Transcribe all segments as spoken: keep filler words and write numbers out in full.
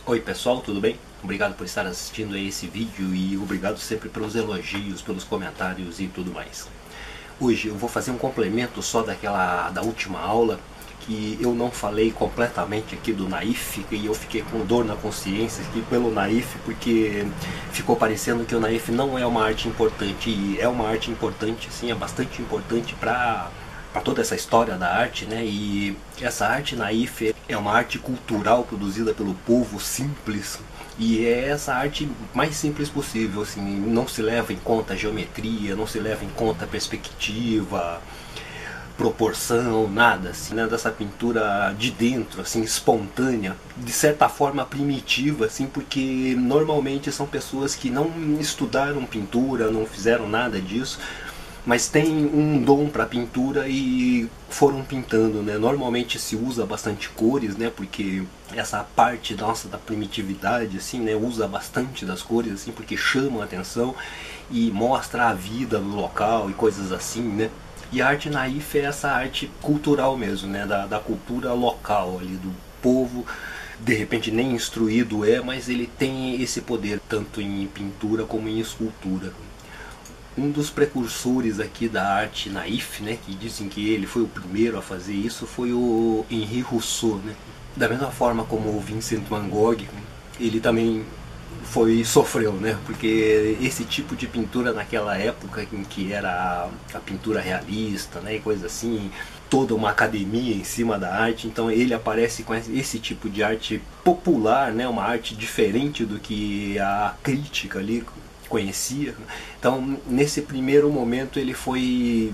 Oi pessoal, tudo bem? Obrigado por estar assistindo a esse vídeo e obrigado sempre pelos elogios, pelos comentários e tudo mais. Hoje eu vou fazer um complemento só daquela da última aula que eu não falei completamente aqui do naif e eu fiquei com dor na consciência aqui pelo naif, porque ficou parecendo que o naif não é uma arte importante, e é uma arte importante, sim, é bastante importante para para toda essa história da arte, né? E essa arte naif é uma arte cultural produzida pelo povo simples, e é essa arte mais simples possível, assim, não se leva em conta a geometria, não se leva em conta a perspectiva, proporção, nada assim, né? Dessa pintura de dentro, assim, espontânea, de certa forma primitiva, assim, porque normalmente são pessoas que não estudaram pintura, não fizeram nada disso, mas tem um dom para pintura e foram pintando, né? Normalmente se usa bastante cores, né? Porque essa parte nossa da primitividade, assim, né? Usa bastante das cores, assim, porque chama a atenção e mostra a vida do local e coisas assim, né? E a arte naif é essa arte cultural mesmo, né? Da, da cultura local ali, do povo. De repente nem instruído é, mas ele tem esse poder tanto em pintura como em escultura. Um dos precursores aqui da arte naif, né, que dizem que ele foi o primeiro a fazer isso, foi o Henri Rousseau, né? Da mesma forma como o Vincent van Gogh, ele também foi sofreu, né? Porque esse tipo de pintura naquela época em que era a, a pintura realista, né, e coisa assim, toda uma academia em cima da arte, então ele aparece com esse tipo de arte popular, né, uma arte diferente do que a crítica ali conhecia. Então nesse primeiro momento ele foi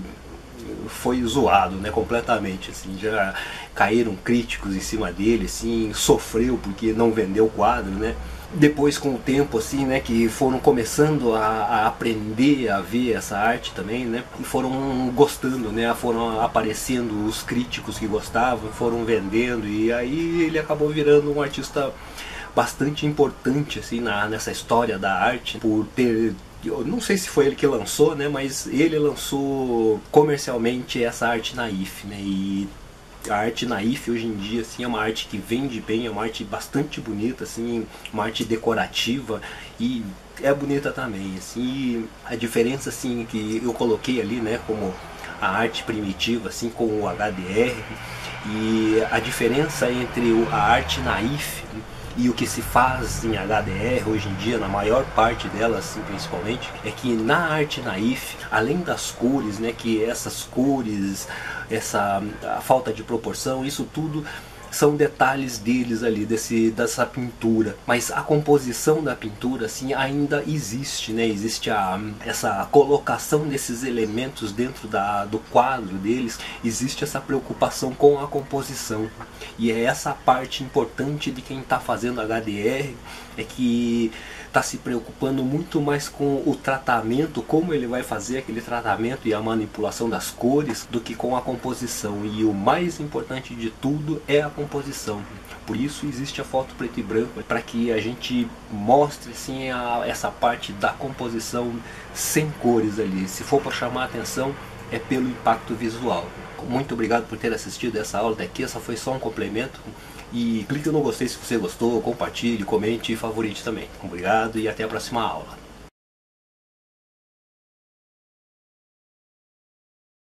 foi zoado, né, completamente, assim, já caíram críticos em cima dele, assim, sofreu porque não vendeu o quadro, né. Depois, com o tempo, assim, né, que foram começando a, a aprender a ver essa arte também, né, e foram gostando, né, foram aparecendo os críticos que gostavam, foram vendendo, e aí ele acabou virando um artista bastante importante, assim, na, nessa história da arte, por ter, eu não sei se foi ele que lançou, né, mas ele lançou comercialmente essa arte naif, né, e a arte naif hoje em dia, assim, é uma arte que vende bem, é uma arte bastante bonita, assim, uma arte decorativa e é bonita também, assim. A diferença, assim, que eu coloquei ali, né, como a arte primitiva, assim, com o H D R, e a diferença entre a arte naif e o que se faz em H D R hoje em dia, na maior parte delas, assim, principalmente, é que na arte naif, além das cores, né, que essas cores, essa a falta de proporção, isso tudo são detalhes deles ali, desse, dessa pintura, mas a composição da pintura, assim, ainda existe, né? Existe a, essa colocação desses elementos dentro da, do quadro deles, existe essa preocupação com a composição, e é essa parte importante de quem está fazendo H D R, é que está se preocupando muito mais com o tratamento, como ele vai fazer aquele tratamento e a manipulação das cores, do que com a composição, e o mais importante de tudo é a composição. Por isso existe a foto preto e branco, para que a gente mostre, assim, a, essa parte da composição sem cores ali. Se for para chamar a atenção, é pelo impacto visual. Muito obrigado por ter assistido essa aula daqui, essa foi só um complemento. E clique no gostei se você gostou, compartilhe, comente e favorite também. Obrigado e até a próxima aula.